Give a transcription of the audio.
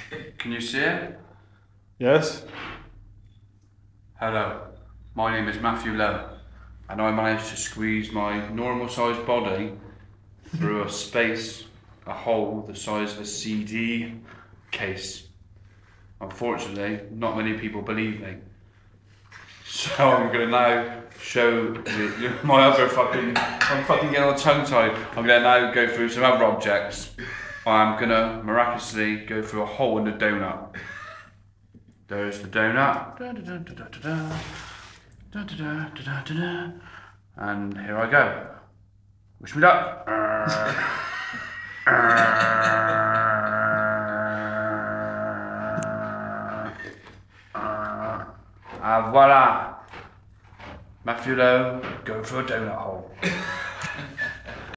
Can you see it? Yes. Hello, my name is Matthew Lowe, and I managed to squeeze my normal sized body through a hole the size of a CD case. Unfortunately, not many people believe me. So I'm gonna now show my other I'm fucking getting all tongue tied. I'm gonna now go through some other objects. I'm gonna miraculously go through a hole in the donut. There's the donut. And here I go. Wish me luck. Voila. Matthew Lowe, go for a donut hole.